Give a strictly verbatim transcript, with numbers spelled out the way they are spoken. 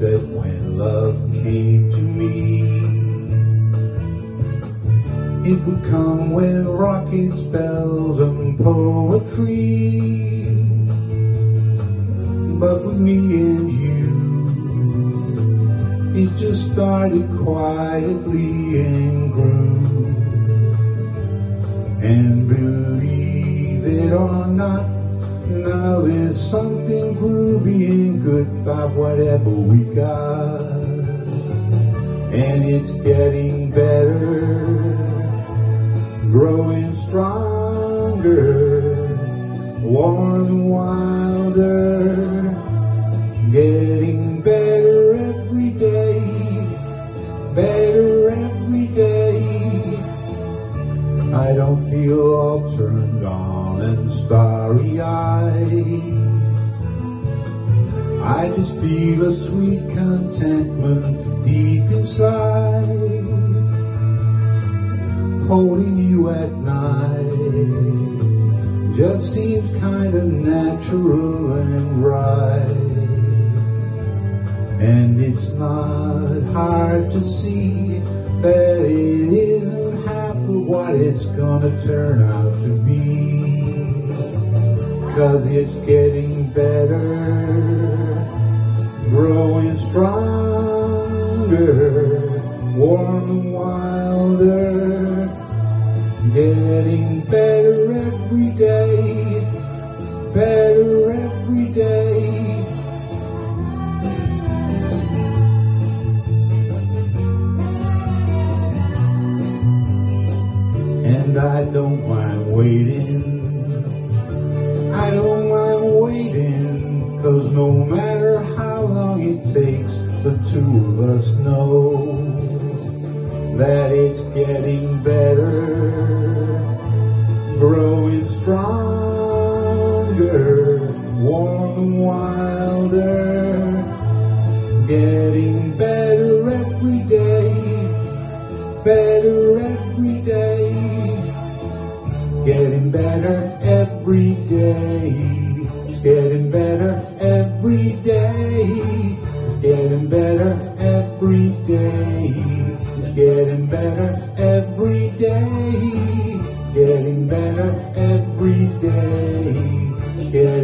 that when love came to me, it would come with rocket spells and poetry. But with me and you, it just started quietly and grew. And believe it or not, now there's something groovy and good about whatever we got. And it's getting better, growing stronger, warm and wilder, getting better every day, better every day. I don't feel all turned on and starry-eyed. I just feel a sweet contentment deep inside. Holding you at night just seems kind of natural and right. And it's not hard to see that it isn't half of what it's gonna turn out to be. 'Cause it's getting better, growing stronger, warm and wilder, getting better every day, better every day. And I don't mind waiting, I don't mind waiting, 'cause no matter how long it takes, the two of us know that it's getting better, growing stronger, warm and wilder, getting better every day, better every day, getting better every day, it's getting better every day, it's getting better every day, it's getting better every day, getting better every day, it's getting